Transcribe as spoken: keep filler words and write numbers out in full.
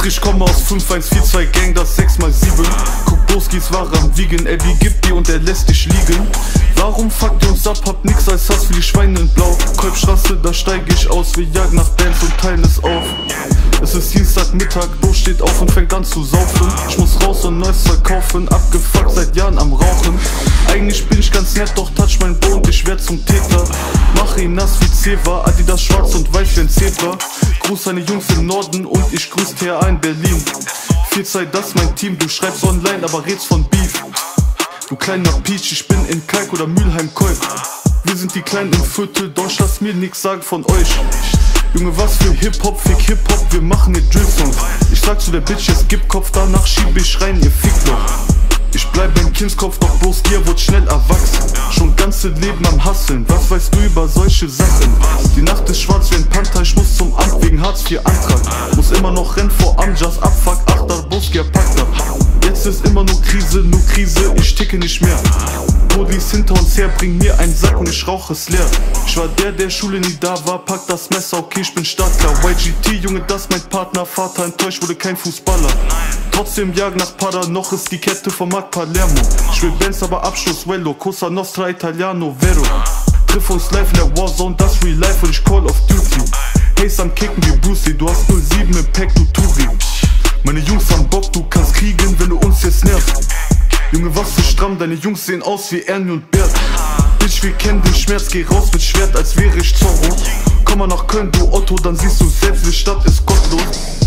Dietrich komme aus fünf eins vier zwei Gang, das sechs mal sieben. Guck, Boskis war am Wiegen, Elbi gibt dir und er lässt dich liegen. Warum fuckt ihr uns ab, habt nix als Hass für die Schweine in Blau. Kolbstraße, da steig ich aus, wir jagen nach Bands und teilen es auf. Es ist Dienstagmittag, Bo steht auf und fängt an zu saufen. Ich muss raus und Neues verkaufen, abgefuckt seit Jahren am Rauchen. Eigentlich bin ich ganz nett, doch touch mein Bo und ich werd zum Täter. Mach ihn nass wie Zewa, Adidas schwarz und weiß wie ein Zebra. Gruß seine Jungs im Norden und ich grüß T A in Berlin. Viel Zeit, das mein Team, du schreibst online, aber redst von Beef. Du kleiner Peach, ich bin in Kalk oder Mülheim-Kolk. Wir sind die Kleinen im Viertel, doch lass mir nix sagen von euch. Junge, was für Hip-Hop, fick Hip-Hop, wir machen hier Drill-Songs. Ich sag zu der Bitch, es gibt Kopf, danach schieb ich rein, ihr Fickloch. Ich bleib beim Kindskopf, doch bloß dir wird schnell erwachsen. Schon ganze Leben am Hasseln, was weißt du über solche Sachen? Die Nacht ist schwarz wie ein Panther, ich muss zum Amt wegen Hartz vier Antrag. Muss immer noch rennen vor Amjas, Abfuck, Achter, Boski, er packt ab. Jetzt ist immer nur Krise, nur Krise, ich ticke nicht mehr. Bodis hinter uns her, bring mir einen Sack und ich rauch es leer. Ich war der, der Schule nie da war, pack das Messer, okay, ich bin starker. Y G T, Junge, das mein Partner, Vater enttäuscht, wurde kein Fußballer. Trotzdem jagen nach Pada, noch ist die Kette vom Markt Palermo. Ich will Benz, aber Abschluss, Wello, Cosa Nostra, Italiano, Vero. Triff uns live in der Warzone, das Real Life und ich Call of Duty. Haze am Kicken wie Brucey, du hast null sieben im Pack, du Turi. Meine Jungs haben Bock, du kannst kriegen, wenn du uns jetzt nervst. Junge, was für stramm, deine Jungs sehen aus wie Ernie und Bert. Bitch, wir kennen den Schmerz, geh raus mit Schwert, als wäre ich Zorro. Komm mal nach Köln, du Otto, dann siehst du selbst, die Stadt ist gottlos.